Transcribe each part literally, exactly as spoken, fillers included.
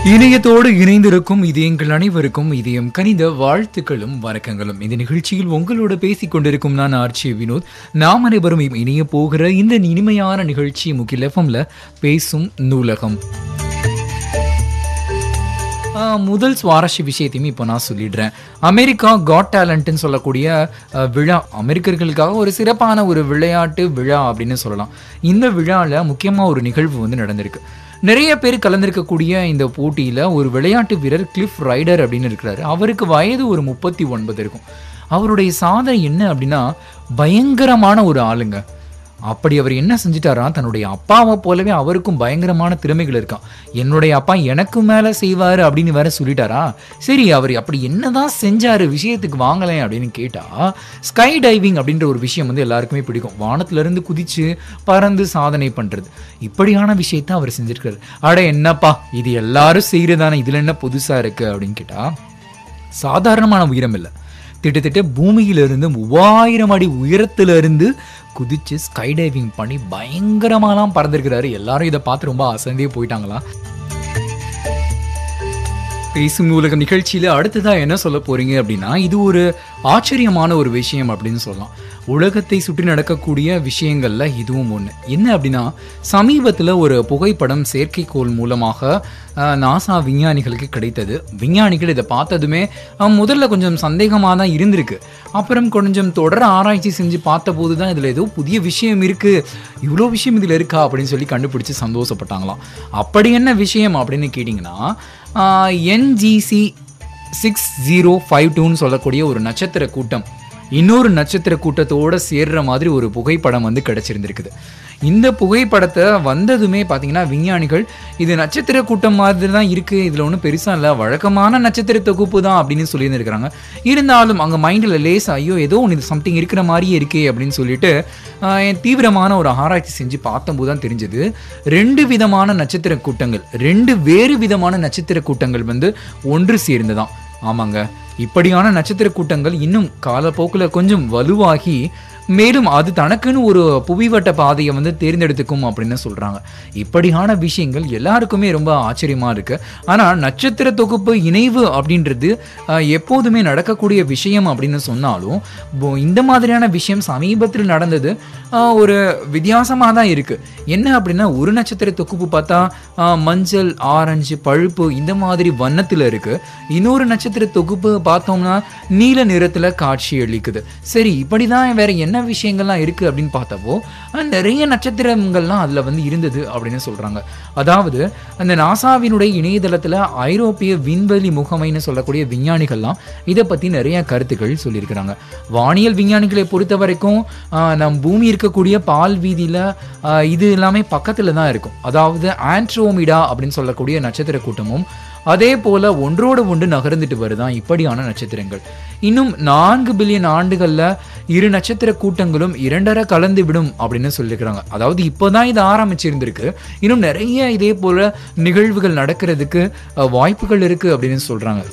இணையத்தோடு இணைந்திருக்கும் இதயங்கள் அனைவருக்கும் இதயம் கனிந்த வாழ்த்துக்களும் வணக்கங்களும். இந்த நிகழ்ச்சியில் உங்களோட பேசிக் கொண்டிருக்கும் நான் ஆர்ச்சி வினோத். நாம் அனைவரும் இணைய போகிற இந்த இனிமையான நிகழ்ச்சி முகில் எஃப்எம்ல பேசும் நூலகம். முதல் சுவாரஸ்ய விஷயத்தையுமே இப்போ நான் சொல்லிடுறேன். அமெரிக்கா காட் டேலண்ட்னு சொல்லக்கூடிய விழா, அமெரிக்கர்களுக்காக ஒரு சிறப்பான ஒரு விளையாட்டு விழா அப்படின்னு சொல்லலாம். இந்த விழாவில் முக்கியமாக ஒரு நிகழ்வு வந்து நடந்திருக்கு. நிறைய பேர் கலந்திருக்கக்கூடிய இந்த போட்டியில் ஒரு விளையாட்டு வீரர் கிளிஃப் ரைடர் அப்படின்னு இருக்கிறாரு. அவருக்கு வயது ஒரு முப்பத்தி ஒன்பது இருக்கும். அவருடைய சாதனை என்ன அப்படின்னா, பயங்கரமான ஒரு ஆளுங்க. அப்படி அவர் என்ன செஞ்சிட்டாரா, தன்னுடைய அப்பாவை போலவே அவருக்கும் பயங்கரமான திறமைகள் இருக்கான். என்னுடைய அப்பா எனக்கு மேலே செய்வார் அப்படின்னு வேற சொல்லிட்டாரா. சரி, அவர் அப்படி என்னதான் செஞ்சாரு, விஷயத்துக்கு வாங்கலை அப்படின்னு கேட்டா, ஸ்கை டைவிங் அப்படின்ற ஒரு விஷயம் வந்து எல்லாருக்குமே பிடிக்கும். வானத்திலிருந்து குதிச்சு பறந்து சாதனை பண்றது, இப்படியான விஷயத்த அவர் செஞ்சிருக்காரு. அட என்னப்பா இது எல்லாரும் செய்யறதானே, இதுல என்ன புதுசா இருக்கு அப்படின்னு கேட்டா, சாதாரணமான உயரம் இல்லை, திட்டத்தட்ட பூமியிலிருந்து மூவாயிரம் அடி உயரத்திலிருந்து குதிச்சு ஸ்கை டைவிங் பண்ணி பயங்கரமாலாம் பறந்துருக்கிறாரு. எல்லாரும் இதை பார்த்து ரொம்ப அசந்தே போயிட்டாங்களாம். பேசும் நூலகம் நிகழ்ச்சியில அடுத்ததா என்ன சொல்ல போறீங்க அப்படின்னா, இது ஒரு ஆச்சரியமான ஒரு விஷயம் அப்படின்னு சொல்லலாம். உலகத்தை சுற்றி நடக்கக்கூடிய விஷயங்கள்ல இதுவும் ஒன்று. என்ன அப்படின்னா, சமீபத்தில் ஒரு புகைப்படம் செயற்கைக்கோள் மூலமாக நாசா விஞ்ஞானிகளுக்கு கிடைத்தது. விஞ்ஞானிகள் இதை பார்த்ததுமே முதல்ல கொஞ்சம் சந்தேகமாக தான் இருந்திருக்கு. அப்புறம் கொஞ்சம் தொடர ஆராய்ச்சி செஞ்சு பார்த்தபோது தான் இதில் ஏதோ புதிய விஷயம் இருக்குது, இவ்வளோ விஷயம் இதில் இருக்கா அப்படின்னு சொல்லி கண்டுபிடிச்சி சந்தோஷப்பட்டாங்களாம். அப்படி என்ன விஷயம் அப்படின்னு கேட்டிங்கன்னா, என்ஜிசி சிக்ஸ் ஜீரோ ஃபைவ் டூன்னு சொல்லக்கூடிய ஒரு நட்சத்திர கூட்டம் இன்னொரு நட்சத்திர கூட்டத்தோடு சேர்ற மாதிரி ஒரு புகைப்படம் வந்து கிடைச்சிருந்துருக்குது. இந்த புகைப்படத்தை வந்ததுமே பார்த்தீங்கன்னா, விஞ்ஞானிகள் இது நட்சத்திர கூட்டம் மாதிரி தான் இருக்குது, இதில் ஒன்றும் பெருசாக இல்லை, வழக்கமான நட்சத்திர தொகுப்பு தான் அப்படின்னு சொல்லியிருந்துருக்கிறாங்க. இருந்தாலும் அங்கே மைண்டில் லேஸ் ஐயோ ஏதோ ஒன்று சம்திங் இருக்கிற மாதிரியே இருக்கே அப்படின்னு சொல்லிட்டு தீவிரமான ஒரு ஆராய்ச்சி செஞ்சு பார்த்தபோது தான் தெரிஞ்சது, ரெண்டு விதமான நட்சத்திர கூட்டங்கள், ரெண்டு வேறு விதமான நட்சத்திர கூட்டங்கள் வந்து ஒன்று சேர்ந்துதான். ஆமாங்க, இப்படியான நட்சத்திர கூட்டங்கள் இன்னும் காலப்போக்கில் கொஞ்சம் வலுவாகி மேலும் அது தனக்குன்னு ஒரு புவிவட்ட பாதையை வந்து தேர்ந்தெடுத்துக்கும் அப்படின்னு சொல்றாங்க. இப்படியான விஷயங்கள் எல்லாருக்குமே ரொம்ப ஆச்சரியமா இருக்கு. ஆனா நட்சத்திர தொகுப்பு இணைவு அப்படின்றது எப்போதுமே நடக்கக்கூடிய விஷயம் அப்படின்னு சொன்னாலும், இந்த மாதிரியான விஷயம் சமீபத்தில் நடந்தது ஒரு வித்தியாசமாக தான் இருக்கு. என்ன அப்படின்னா, ஒரு நட்சத்திர தொகுப்பு பார்த்தா மஞ்சள், ஆரஞ்சு, பழுப்பு இந்த மாதிரி வண்ணத்தில் இருக்கு. இன்னொரு நட்சத்திர தொகுப்பு பார்த்தோம்னா நீல நிறத்துல காட்சி அளிக்குது. சரி, இப்படிதான் வேற என்ன விஷயங்கள்லாம் இருக்கு அப்படின்னு பார்த்தப்போ நிறைய நட்சத்திரங்கள்லாம் அதுல வந்து இருந்தது அப்படின்னு சொல்றாங்க. அதாவது அந்த நாசாவினுடைய இணையதளத்துல ஐரோப்பிய விண்வெளி முகமைன்னு சொல்லக்கூடிய விஞ்ஞானிகள்லாம் இதை பத்தி நிறைய கருத்துக்கள் சொல்லியிருக்கிறாங்க. வானியல் விஞ்ஞானிகளை பொறுத்த வரைக்கும் நம் பூமி இருக்கக்கூடிய பால் வீதியில இது எல்லாமே பக்கத்துல தான் இருக்கும். அதாவது ஆண்ட்ரோமிடா அப்படின்னு சொல்லக்கூடிய நட்சத்திர கூட்டமும் அதே போல ஒன்றோடு ஒன்று நகர்ந்துட்டு வருதான் இப்படியான நட்சத்திரங்கள். இன்னும் நான்கு பில்லியன் ஆண்டுகள்ல இரு நட்சத்திர கூட்டங்களும் இரண்டரை கலந்து விடும் அப்படின்னு சொல்லியிருக்கிறாங்க. அதாவது இப்போதான் இது ஆரம்பிச்சிருந்திருக்கு, இன்னும் நிறைய இதே போல நிகழ்வுகள் நடக்கிறதுக்கு வாய்ப்புகள் இருக்கு அப்படின்னு சொல்றாங்க.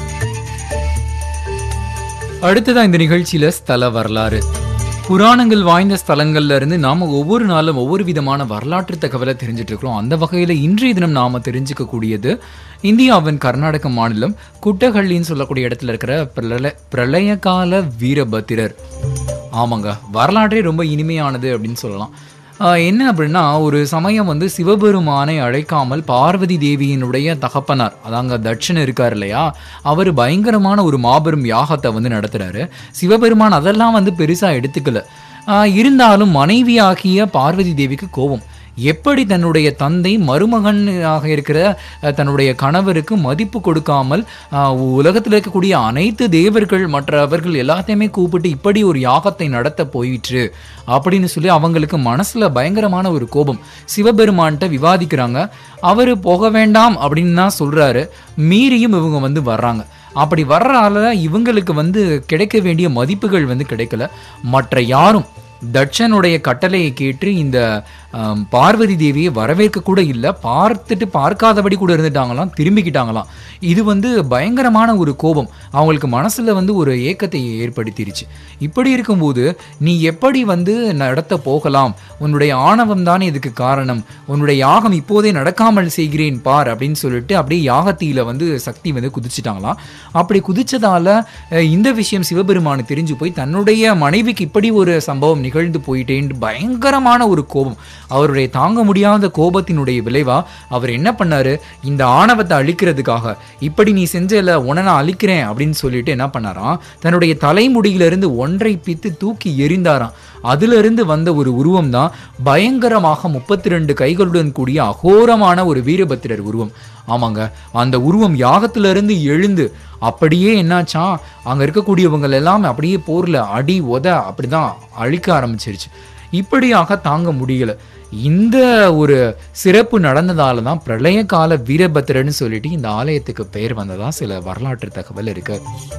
அடுத்ததான் இந்த நிகழ்ச்சியில ஸ்தல வரலாறு. புராணங்கள் வாய்ந்த ஸ்தலங்கள்ல இருந்து நாம ஒவ்வொரு நாளும் ஒவ்வொரு விதமான வரலாற்று தகவலை தெரிஞ்சிட்டு இருக்கிறோம். அந்த வகையில இன்றைய தினம் நாம தெரிஞ்சுக்க கூடியது இந்தியாவின் கர்நாடக மாநிலம் குட்டஹள்ளின்னு சொல்லக்கூடிய இடத்துல இருக்கிற பிரளய பிரளய கால வீரபத்திரர். ஆமாங்க, வரலாற்றே ரொம்ப இனிமையானது அப்படின்னு சொல்லலாம். என்ன அப்படின்னா, ஒரு சமயம் வந்து சிவபெருமானை அழைக்காமல் பார்வதி தேவியினுடைய தகப்பனார், அதாங்க தட்சன் இருக்கார் இல்லையா, அவர் பயங்கரமான ஒரு மாபெரும் யாகத்தை வந்து நடத்துறாரு. சிவபெருமான் அதெல்லாம் வந்து பெருசா எடுத்துக்கல. இருந்தாலும் மனைவியாகிய பார்வதி தேவிக்கு கோபம். எப்படி தன்னுடைய தந்தை மருமகனாக இருக்கிற தன்னுடைய கணவருக்கு மதிப்பு கொடுக்காமல் உலகத்தில் இருக்கக்கூடிய அனைத்து தேவர்கள் மற்றவர்கள் எல்லாத்தையுமே கூப்பிட்டு இப்படி ஒரு யாகத்தை நடத்த போயிற்று அப்படின்னு சொல்லி அவங்களுக்கு மனசுல பயங்கரமான ஒரு கோபம். சிவபெருமான்கிட்ட விவாதிக்கிறாங்க. அவரு போக வேண்டாம் அப்படின்னு தான் சொல்றாரு. மீறியும் இவங்க வந்து வர்றாங்க. அப்படி வர்றால இவங்களுக்கு வந்து கிடைக்க வேண்டிய மதிப்புகள் வந்து கிடைக்கல. மற்ற யாரும் தட்சனுடைய கட்டளையை கேட்டு இந்த ஆம், பார்வதி தேவியை வரவேற்க கூட இல்லை, பார்த்துட்டு பார்க்காதபடி கூட இருந்துட்டாங்களாம், திரும்பிக்கிட்டாங்களாம். இது வந்து பயங்கரமான ஒரு கோபம் அவங்களுக்கு மனசுல வந்து ஒரு ஏக்கத்தை ஏற்படுத்திருச்சு. இப்படி இருக்கும்போது நீ எப்படி வந்து நடத்த போகலாம், உன்னுடைய ஆணவம் தானே இதுக்கு காரணம், உன்னுடைய யாகம் இப்போதே நடக்காமல் செய்கிறேன் பார் அப்படின்னு சொல்லிட்டு அப்படியே யாகத்தில வந்து சக்தி வந்து குதிச்சுட்டாங்களாம். அப்படி குதிச்சதால அஹ், இந்த விஷயம் சிவபெருமானு தெரிஞ்சு போய் தன்னுடைய மனைவிக்கு இப்படி ஒரு சம்பவம் நிகழ்ந்து போயிட்டேன்னு பயங்கரமான ஒரு கோபம், அவருடைய தாங்க முடியாத கோபத்தினுடைய விளைவா அவர் என்ன பண்ணாரு, இந்த ஆணவத்தை அழிக்கிறதுக்காக இப்படி நீ செஞ்சல உன நான் அழிக்கிறேன் அப்படின்னு சொல்லிட்டு என்ன பண்ணாராம், தன்னுடைய தலைமுடியிலிருந்து ஒன்றை பித்து தூக்கி எறிந்தாராம். அதுல இருந்து வந்த ஒரு உருவம் தான் பயங்கரமாக முப்பத்தி ரெண்டு கைகளுடன் கூடிய அகோரமான ஒரு வீரபத்திரர் உருவம். ஆமாங்க, அந்த உருவம் யாகத்திலிருந்து எழுந்து அப்படியே என்னாச்சா, அங்க இருக்கக்கூடியவங்க எல்லாம் அப்படியே போர்ல அடி உத அப்படிதான் அழிக்க ஆரம்பிச்சிருச்சு. இப்படியாக தாங்க முடியல. இந்த ஒரு சிறப்பு நடந்ததால தான் பிரளய கால வீரபத்திரன்னு சொல்லிட்டு இந்த ஆலயத்துக்கு பெயர் வந்ததா சில வரலாற்று தகவல் இருக்கு.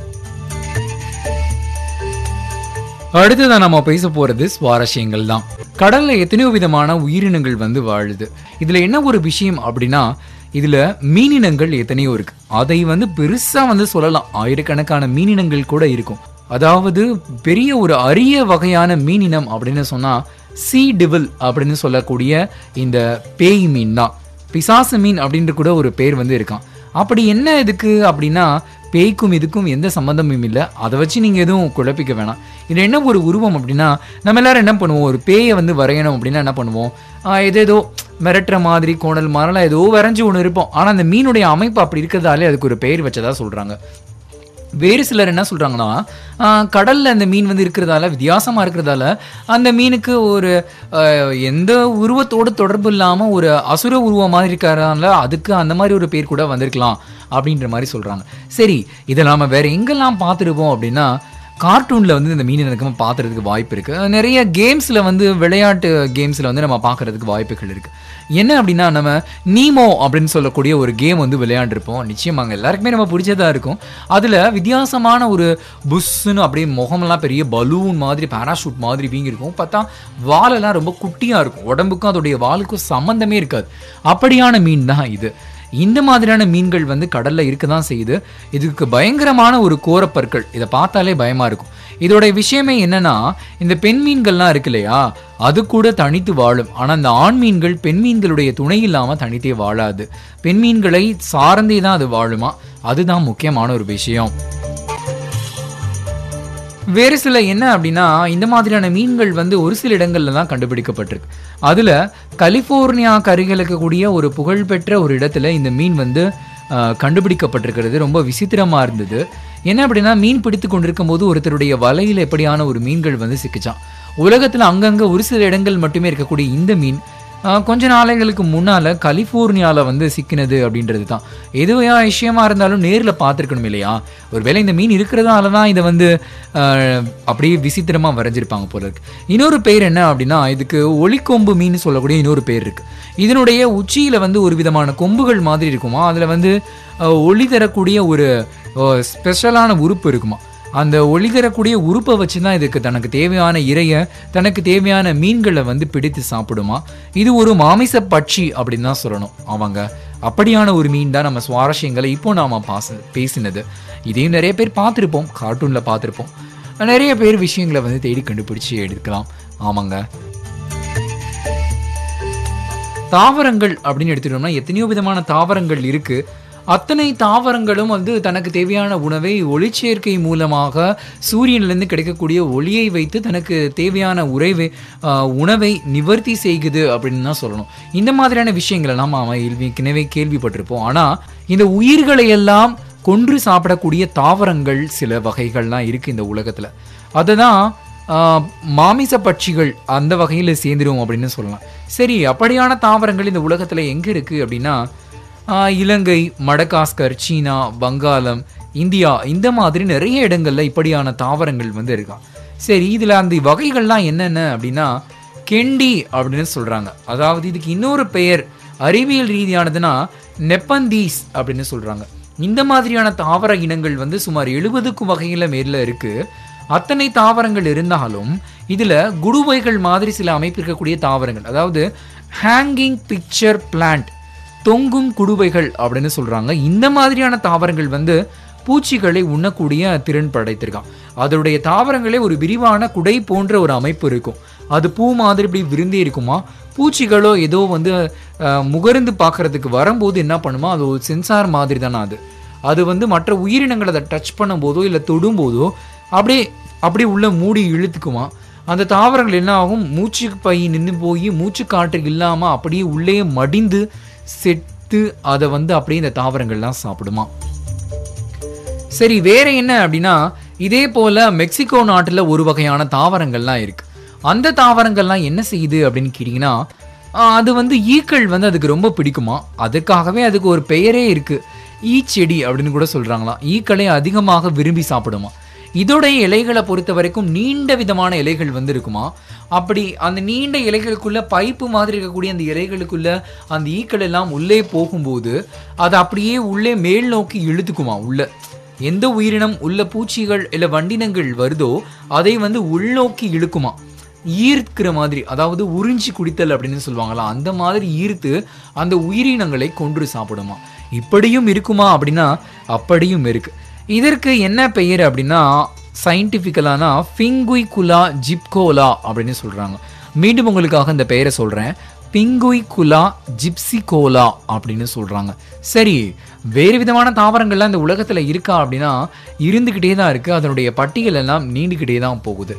அடுத்ததான் நம்ம பேச போறது சுவாரஸ்யங்கள் தான். கடல்ல எத்தனையோ விதமான உயிரினங்கள் வந்து வாழுது. இதுல என்ன ஒரு விஷயம் அப்படின்னா, இதுல மீனினங்கள் எத்தனையோ இருக்கு. அதை வந்து பெருசா வந்து சொல்லலாம், ஆயிரக்கணக்கான மீனினங்கள் கூட இருக்கும். அதாவது பெரிய ஒரு அரிய வகையான மீனினம் அப்படின்னு சொன்னா சீ டிவில் அப்படின்னு சொல்லக்கூடிய இந்த பேய் மீன் தான். பிசாசு மீன் அப்படின்ற கூட ஒரு பேர் வந்து இருக்கான். அப்படி என்ன இதுக்கு அப்படின்னா, பேய்க்கும் இதுக்கும் எந்த சம்மந்தமும் இல்லை, அதை வச்சு நீங்கள் எதுவும் குழப்பிக்க வேணாம். இது என்ன ஒரு உருவம் அப்படின்னா, நம்ம எல்லாரும் என்ன பண்ணுவோம், ஒரு பேயை வந்து வரையணும் அப்படின்னா என்ன பண்ணுவோம், ஏதேதோ மிரட்டுற மாதிரி கோணல் மாதிரிலாம் ஏதோ வரைஞ்சி ஒன்று இருப்போம். ஆனால் அந்த மீனுடைய அமைப்பு அப்படி இருக்கிறதாலே அதுக்கு ஒரு பெயர் வச்சதா சொல்கிறாங்க. வேறு சிலர் என்ன சொல்கிறாங்கன்னா, கடலில் அந்த மீன் வந்து இருக்கிறதால, வித்தியாசமாக இருக்கிறதால அந்த மீனுக்கு ஒரு எந்த உருவத்தோடு தொடர்பு இல்லாமல் ஒரு அசுர உருவம் மாதிரி இருக்கிறதால அதுக்கு அந்த மாதிரி ஒரு பேர் கூட வந்திருக்கலாம் அப்படின்ற மாதிரி சொல்கிறாங்க. சரி, இதை நாம் வேறு எங்கெல்லாம் பார்த்துருப்போம் அப்படின்னா, கார்ட்டூனில் வந்து இந்த மீன் எனக்கு பார்க்குறதுக்கு வாய்ப்பு இருக்குது. நிறைய கேம்ஸில் வந்து விளையாட்டு கேம்ஸில் வந்து நம்ம பார்க்குறதுக்கு வாய்ப்புகள் இருக்குது. என்ன அப்படின்னா, நம்ம நீமோ அப்படின்னு சொல்லக்கூடிய ஒரு கேம் வந்து விளையாண்டுருப்போம். நிச்சயமாங்க எல்லாருக்குமே நம்ம பிடிச்சதாக இருக்கும். அதில் வித்தியாசமான ஒரு புஷ்ஷுன்னு அப்படியே முகமெல்லாம் பெரிய பலூன் மாதிரி பேராஷூட் மாதிரி வீங்கிருக்கும். பார்த்தா வாலெல்லாம் ரொம்ப குட்டியாக இருக்கும், உடம்புக்கும் அதோடைய வாலுக்கும் சம்மந்தமே இருக்காது. அப்படியான மீன் தான் இது. இந்த மாதிரியான மீன்கள் வந்து கடல்ல இருக்க தான் செய்யுது. இதுக்கு பயங்கரமான ஒரு கோரப்பற்கள், இதை பார்த்தாலே பயமா இருக்கும். இதோட விஷயமே என்னன்னா, இந்த பெண் மீன்கள்லாம் இருக்கு இல்லையா, அது கூட தனித்து வாழும். ஆனால் இந்த ஆண் மீன்கள் பெண் மீன்களுடைய துணை இல்லாமல் தனித்தே வாழாது. பெண் மீன்களை சார்ந்தே தான் அது வாழுமா, அதுதான் முக்கியமான ஒரு விஷயம். வேறு சில என்ன அப்படின்னா, இந்த மாதிரியான மீன்கள் வந்து ஒரு சில இடங்கள்ல தான் கண்டுபிடிக்கப்பட்டிருக்கு. அதில் கலிஃபோர்னியா கரைகளுக்கு கூடிய ஒரு புகழ்பெற்ற ஒரு இடத்துல இந்த மீன் வந்து கண்டுபிடிக்கப்பட்டிருக்கிறது. ரொம்ப விசித்திரமாக இருந்தது. என்ன அப்படின்னா, மீன் பிடித்து கொண்டிருக்கும் போது ஒருத்தருடைய வலையில் எப்படியான ஒரு மீன்கள் வந்து சிக்கிச்சான். உலகத்தில் அங்கங்கே ஒரு சில இடங்கள் மட்டுமே இருக்கக்கூடிய இந்த மீன் கொஞ்ச நாளைகளுக்கு முன்னால் கலிஃபோர்னியாவில் வந்து சிக்கினது அப்படின்றது தான். எதுவையா விஷயமா இருந்தாலும் நேரில் பார்த்துருக்கணும் இல்லையா. ஒருவேளை இந்த மீன் இருக்கிறதால தான் இதை வந்து அப்படியே விசித்திரமாக வரைஞ்சிருப்பாங்க போல இருக்கு. இன்னொரு பேர் என்ன அப்படின்னா, இதுக்கு ஒளிக்கொம்பு மீன் சொல்லக்கூடிய இன்னொரு பேர் இருக்குது. இதனுடைய உச்சியில் வந்து ஒரு விதமான கொம்புகள் மாதிரி இருக்குமா, அதில் வந்து ஒளி தரக்கூடிய ஒரு ஸ்பெஷலான உறுப்பு இருக்குமா. அந்த ஒளி தரக்கூடிய உறுப்பை வச்சு தான் இதுக்கு தனக்கு தேவையான இறைய, தனக்கு தேவையான மீன்களை வந்து பிடித்து சாப்பிடுமா. இது ஒரு மாமிச பட்சி அப்படின்னு தான் சொல்லணும். அவங்க அப்படியான ஒரு மீன் தான் நம்ம சுவாரஸ்யங்களை இப்போ நாம் பாச பேசினது. இதையும் நிறைய பேர் பார்த்துருப்போம், கார்ட்டூனில் பார்த்துருப்போம். நிறைய பேர் விஷயங்களை வந்து தேடி கண்டுபிடிச்சி எடுக்கலாம். ஆமாங்க, தாவரங்கள் அப்படின்னு எடுத்துட்டோம்னா எத்தனையோ விதமான தாவரங்கள் இருக்குது. அத்தனை தாவரங்களும் வந்து தனக்கு தேவையான உணவை ஒளிச்சேர்க்கை மூலமாக சூரியனிலிருந்து கிடைக்கக்கூடிய ஒளியை வைத்து தனக்கு தேவையான உறைவை உணவை நிவர்த்தி செய்குது அப்படின்னு தான் சொல்லணும். இந்த மாதிரியான விஷயங்கள் எல்லாம் அவன் ஏற்கனவே கேள்விப்பட்டிருப்போம். ஆனால் இந்த உயிர்களை எல்லாம் கொன்று சாப்பிடக்கூடிய தாவரங்கள் சில வகைகள்லாம் இருக்குது இந்த உலகத்தில். அதுதான் மாமிச பட்சிகள் அந்த வகையில் சேர்ந்துடும் அப்படின்னு சொல்லலாம். சரி, அப்படியான தாவரங்கள் இந்த உலகத்தில் எங்கே இருக்குது அப்படின்னா, இலங்கை, மடகாஸ்கர், சீனா, வங்காளம், இந்தியா, இந்த மாதிரி நிறைய இடங்கள்ல இப்படியான தாவரங்கள் வந்து இருக்கான். சரி, இதில் அந்த வகைகள்லாம் என்னென்ன அப்படின்னா, கெண்டி அப்படின்னு சொல்கிறாங்க. அதாவது இதுக்கு இன்னொரு பெயர் அறிவியல் ரீதியானதுன்னா நெப்பந்தீஸ் அப்படின்னு சொல்கிறாங்க. இந்த மாதிரியான தாவர இனங்கள் வந்து சுமார் எழுபதுக்கும் வகையில் மேல இருக்குது. அத்தனை தாவரங்கள் இருந்தாலும் இதில் குடுவைகள் மாதிரி சில அமைப்பு இருக்கக்கூடிய தாவரங்கள், அதாவது ஹேங்கிங் பிக்சர் பிளான்ட், தொங்கும் குடுவைகள் அப்படின்னு சொல்கிறாங்க. இந்த மாதிரியான தாவரங்கள் வந்து பூச்சிகளை உண்ணக்கூடிய திறன் படைத்திருக்கான். அதனுடைய தாவரங்களே ஒரு விரிவான குடை போன்ற ஒரு அமைப்பு இருக்கும். அது பூ மாதிரி இப்படி விருந்தே இருக்குமா. பூச்சிகளோ ஏதோ வந்து முகர்ந்து பார்க்கறதுக்கு வரும்போது என்ன பண்ணுமா, அது ஒரு சென்சார் மாதிரி தானே. அது அது வந்து மற்ற உயிரினங்களை அதை டச் பண்ணும்போதோ இல்லை தொடும்போதோ அப்படியே அப்படியே உள்ள மூடி இழுத்துக்குமா. அந்த தாவரங்கள் என்ன ஆகும், மூச்சு பை நின்று போய் மூச்சு காற்று இல்லாமல் அப்படியே உள்ளே மடிந்து செத்து அதை வந்து அப்படியே இந்த தாவரங்கள்லாம் சாப்பிடுமா. சரி, வேற என்ன அப்படின்னா, இதே போல மெக்சிகோ நாட்டில் ஒரு வகையான தாவரங்கள்லாம் இருக்கு. அந்த தாவரங்கள்லாம் என்ன செய்யுது அப்படின்னு கேட்டிங்கன்னா, அது வந்து ஈக்கள் வந்து அதுக்கு ரொம்ப பிடிக்குமா. அதுக்காகவே அதுக்கு ஒரு பெயரே இருக்கு, ஈ செடி அப்படின்னு கூட சொல்றாங்களாம். ஈக்களை அதிகமாக விரும்பி சாப்பிடுமா. இதோடைய இலைகளை பொறுத்த வரைக்கும் நீண்ட விதமான இலைகள் வந்து இருக்குமா. அப்படி அந்த நீண்ட இலைகளுக்குள்ள பைப்பு மாதிரி இருக்கக்கூடிய அந்த இலைகளுக்குள்ள அந்த ஈக்கள் எல்லாம் உள்ளே போகும்போது அதை அப்படியே உள்ளே மேல் நோக்கி இழுத்துக்குமா. உள்ள எந்த உயிரினம் உள்ள பூச்சிகள் இல்லை வண்டினங்கள் வருதோ அதை வந்து உள்நோக்கி இழுக்குமா, ஈர்க்கிற மாதிரி. அதாவது உறிஞ்சி குடித்தல் அப்படின்னு சொல்லுவாங்களா, அந்த மாதிரி ஈர்த்து அந்த உயிரினங்களை கொன்று சாப்பிடுமா. இப்படியும் இருக்குமா அப்படின்னா அப்படியும் இருக்கு. இதற்கு என்ன பெயர் அப்படின்னா, சயின்டிஃபிக்கலானா பிங்குய்குலா ஜிப்கோலா அப்படின்னு சொல்றாங்க. மீண்டும் உங்களுக்காக இந்த பெயரை சொல்றேன், பிங்குய்குலா ஜிப்சிகோலா அப்படின்னு சொல்றாங்க. சரி, வேறு விதமான தாவரங்கள்லாம் இந்த உலகத்துல இருக்கா அப்படின்னா இருந்துகிட்டே தான் இருக்கு. அதனுடைய பட்டியல் எல்லாம் நீண்டுகிட்டே தான் போகுது.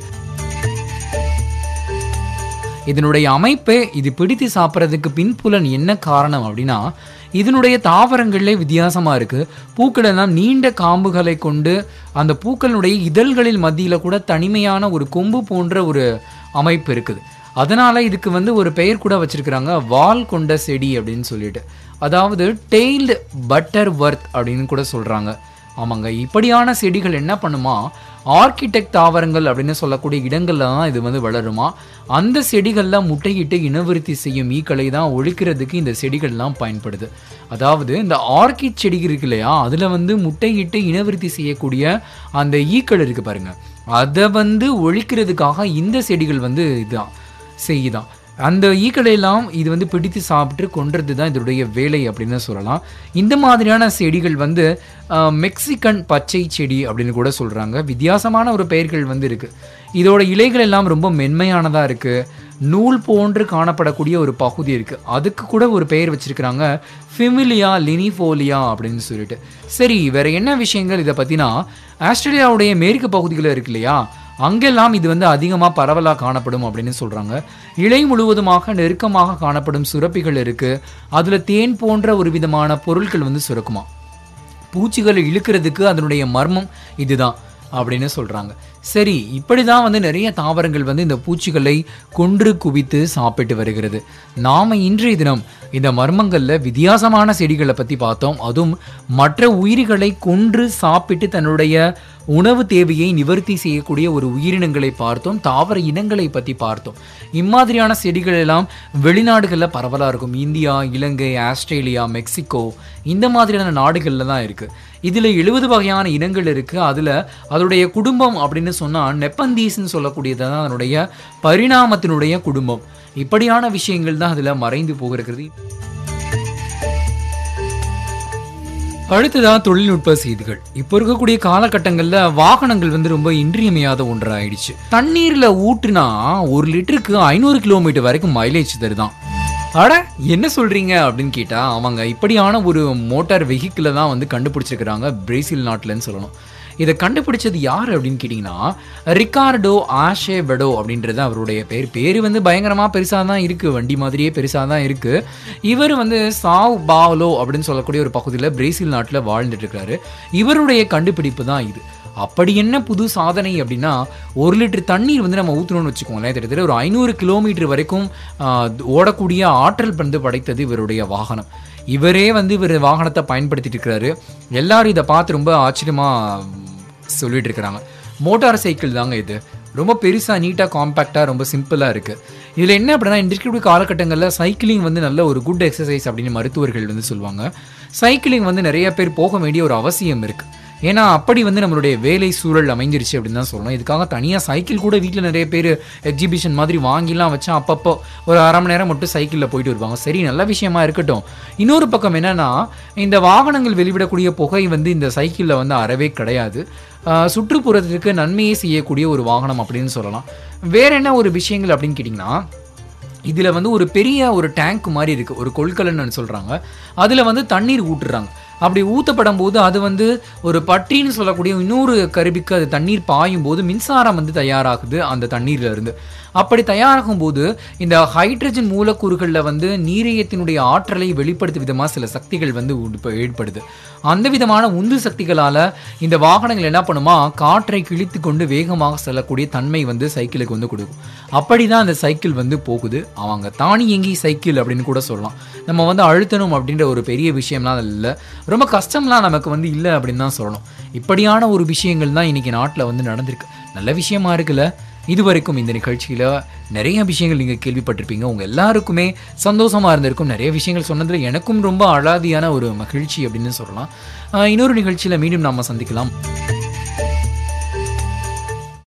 இதனுடைய அமைப்பை இது பிடித்து சாப்பிட்றதுக்கு பின்புலன் என்ன காரணம் அப்படின்னா, இதனுடைய தாவரங்களே வித்தியாசமாக இருக்குது. பூக்கள் எல்லாம் நீண்ட காம்புகளை கொண்டு அந்த பூக்களுடைய இதழ்களில் மத்தியில் கூட தனிமையான ஒரு கொம்பு போன்ற ஒரு அமைப்பு இருக்குது. அதனால் இதுக்கு வந்து ஒரு பெயர் கூட வச்சுருக்கிறாங்க, வால் கொண்ட செடி அப்படின்னு சொல்லிட்டு. அதாவது டெய்ல்டு பட்டர் வர்த் அப்படின்னு கூட சொல்கிறாங்க. ஆமாங்க, இப்படியான செடிகள் என்ன பண்ணுமா, ஆர்கிடெக்ட் தாவரங்கள் அப்படின்னு சொல்லக்கூடிய இடங்கள்ல தான் இது வந்து வளருமா. அந்த செடிகள்லாம் முட்டையிட்டு இனவிருத்தி செய்யும் ஈக்களை தான் ஒழிக்கிறதுக்கு இந்த செடிகள்லாம் பயன்படுது. அதாவது இந்த ஆர்கிட் செடி இருக்கு இல்லையா, அதில் வந்து முட்டையிட்டு இனவிருத்தி செய்யக்கூடிய அந்த ஈக்கள் இருக்கு பாருங்க, அதை வந்து ஒழிக்கிறதுக்காக இந்த செடிகள் வந்து இதுதான் செய்யுதான். அந்த ஈக்களெல்லாம் இது வந்து பிடித்து சாப்பிட்டு கொன்றது தான் இதனுடைய வேலை அப்படின்னு சொல்லலாம். இந்த மாதிரியான செடிகள் வந்து மெக்சிகன் பச்சை செடி அப்படின்னு கூட சொல்கிறாங்க. வித்தியாசமான ஒரு பெயர்கள் வந்து இருக்குது. இதோட இலைகள் எல்லாம் ரொம்ப மென்மையானதாக இருக்குது. நூல் போன்று காணப்படக்கூடிய ஒரு பகுதி இருக்குது. அதுக்கு கூட ஒரு பெயர் வச்சுருக்கிறாங்க, ஃபிமிலியா லினிஃபோலியா அப்படின்னு சொல்லிட்டு. சரி, வேறு என்ன விஷயங்கள் இதை பற்றினா, ஆஸ்திரேலியாவுடைய மேற்கு பகுதிகளில் இருக்கு இல்லையா, அங்கெல்லாம் இது வந்து அதிகமாக பரவலாக காணப்படும் அப்படின்னு சொல்கிறாங்க. இலை முழுவதுமாக நெருக்கமாக காணப்படும் சுரப்பிகள் இருக்குது. அதில் தேன் போன்ற ஒரு விதமான பொருட்கள் வந்து சுரக்குமா. பூச்சிகளை இழுக்கிறதுக்கு அதனுடைய மர்மம் இதுதான் அப்படின்னு சொல்கிறாங்க. சரி, இப்படி தான் வந்து நிறைய தாவரங்கள் வந்து இந்த பூச்சிகளை கொன்று குவித்து சாப்பிட்டு வருகிறது. நாம் இன்றைய தினம் இந்த மர்மங்களில் வித்தியாசமான செடிகளை பற்றி பார்த்தோம். அதுவும் மற்ற உயிரிகளை கொன்று சாப்பிட்டு தன்னுடைய உணவு தேவையை நிவர்த்தி செய்யக்கூடிய ஒரு உயிரினங்களை பார்த்தோம், தாவர இனங்களை பற்றி பார்த்தோம். இம்மாதிரியான செடிகள் எல்லாம் வெளிநாடுகளில் பரவலாக இருக்கும். இந்தியா, இலங்கை, ஆஸ்திரேலியா, மெக்சிகோ இந்த மாதிரியான நாடுகளில் தான் இருக்குது. இதில் எழுபது வகையான இனங்கள் இருக்குது. அதில் அதனுடைய குடும்பம் அப்படின்னு சொன்னால் நெப்பந்தீஸ்ன்னு சொல்லக்கூடியது தான் அதனுடைய பரிணாமத்தினுடைய குடும்பம். இப்படியான விஷயங்கள் தான் அதில் மறைந்து போகிறது. அடுத்ததான் தொழில்நுட்ப செய்திகள். இப்போ இருக்கக்கூடிய காலகட்டங்களில் வாகனங்கள் வந்து ரொம்ப இன்றியமையாத ஒன்றாயிடுச்சு. தண்ணீரில் ஊற்றுனா ஒரு லிட்டருக்கு ஐநூறு கிலோமீட்டர் வரைக்கும் மைலேஜ் தருதான். அட என்ன சொல்கிறீங்க அப்படின்னு கேட்டால், அவங்க இப்படியான ஒரு மோட்டார் வெஹிக்கிளை தான் வந்து கண்டுபிடிச்சிருக்கிறாங்க பிரேசில் நாட்டில்னு சொல்லணும். இதை கண்டுபிடிச்சது யார் அப்படின்னு கேட்டிங்கன்னா, ரிகார்டோ ஆஷேவெடோ அப்படின்றது அவருடைய பேர். பேர் வந்து பயங்கரமாக பெருசாக தான் இருக்குது, வண்டி மாதிரியே பெருசாக தான் இருக்குது. இவர் வந்து சாவ் பாவலோ அப்படின்னு சொல்லக்கூடிய ஒரு பகுதியில் பிரேசில் நாட்டில் வாழ்ந்துட்டு இருக்காரு. இவருடைய கண்டுபிடிப்பு தான் இது. அப்படி என்ன புது சாதனை அப்படின்னா, ஒரு லிட்டர் தண்ணீர் வந்து நம்ம ஊற்றணும்னு வச்சுக்கோங்களேன், கிட்டத்தட்ட ஒரு ஐநூறு கிலோமீட்டர் வரைக்கும் ஓடக்கூடிய ஆற்றல் வந்து படைத்தது இவருடைய வாகனம். இவரே வந்து இவர் வாகனத்தை பயன்படுத்திட்டு இருக்கிறாரு. எல்லாரும் இதை பார்த்து ரொம்ப ஆச்சரியமாக சொல்லிட்டு இருக்கிறாங்க. மோட்டார் சைக்கிள் தாங்க இது. ரொம்ப பெருசாக, நீட்டாக, காம்பேக்டாக, ரொம்ப சிம்பிளாக இருக்குது. இதில் என்ன அப்படின்னா, இன்றைக்கு காலகட்டங்களில் சைக்கிளிங் வந்து நல்ல ஒரு குட் எக்ஸசைஸ் அப்படின்னு மருத்துவர்கள் வந்து சொல்லுவாங்க. சைக்கிளிங் வந்து நிறைய பேர் போக வேண்டிய ஒரு அவசியம் இருக்குது. ஏன்னா அப்படி வந்து நம்மளுடைய வேலை சூழல் அமைஞ்சிருச்சு அப்படின்னு தான் சொல்லணும். இதுக்காக தனியாக சைக்கிள் கூட வீட்டில் நிறைய பேர் எக்ஸிபிஷன் மாதிரி வாங்கிலாம் வச்சா அப்பப்போ ஒரு அரை மணி நேரம் மட்டும் சைக்கிளில் போயிட்டு வருவாங்க. சரி, நல்ல விஷயமா இருக்கட்டும். இன்னொரு பக்கம் என்னன்னா, இந்த வாகனங்கள் வெளிவிடக்கூடிய புகை வந்து இந்த சைக்கிளில் வந்து அறவே கிடையாது. சுற்றுப்புறத்திற்கு நன்மையை செய்யக்கூடிய ஒரு வாகனம் அப்படின்னு சொல்லலாம். வேற என்ன ஒரு விஷயங்கள் அப்படின்னு கேட்டிங்கன்னா, இதில் வந்து ஒரு பெரிய ஒரு டேங்க் மாதிரி இருக்குது, ஒரு கொள்கலன்னு சொல்கிறாங்க. அதில் வந்து தண்ணீர் ஊட்டுறாங்க. அப்படி ஊற்றப்படும் போது அது வந்து ஒரு பற்றின்னு சொல்லக்கூடிய இன்னொரு கருவிக்கு அது தண்ணீர் பாயும் போது மின்சாரம் வந்து தயாராகுது அந்த தண்ணீரில் இருந்து. அப்படி தயாராகும் போது இந்த ஹைட்ரஜன் மூலக்கூறுகளில் வந்து நீரியத்தினுடைய ஆற்றலை வெளிப்படுத்தும் விதமாக சில சக்திகள் வந்து ஏற்படுது. அந்த விதமான உந்து சக்திகளால் இந்த வாகனங்கள் என்ன பண்ணுமா, காற்றை கிழித்து கொண்டு வேகமாக செல்லக்கூடிய தன்மை வந்து சைக்கிளுக்கு வந்து கொடுக்கும். அப்படி தான் அந்த சைக்கிள் வந்து போகுது. அவங்க தானியங்கி சைக்கிள் அப்படின்னு கூட சொல்லலாம். நம்ம வந்து அழுத்தணும் அப்படின்ற ஒரு பெரிய விஷயம்லாம் அதில் இல்லை, ரொம்ப கஷ்டம்லாம் நமக்கு வந்து இல்லை அப்படின்னு தான் சொல்லணும். இப்படியான ஒரு விஷயங்கள் தான் இன்றைக்கி நாட்டில் வந்து நடந்திருக்கு. நல்ல விஷயமா இருக்குல்ல. இதுவரைக்கும் இந்த நிகழ்ச்சியில் நிறைய விஷயங்கள் நீங்கள் கேள்விப்பட்டிருப்பீங்க. உங்கள் எல்லாருக்குமே சந்தோஷமாக இருந்திருக்கும். நிறைய விஷயங்கள் சொன்னதில் எனக்கும் ரொம்ப அலாதியான ஒரு மகிழ்ச்சி அப்படின்னு சொல்லலாம். இன்னொரு நிகழ்ச்சியில் மீண்டும் நாம் சந்திக்கலாம்.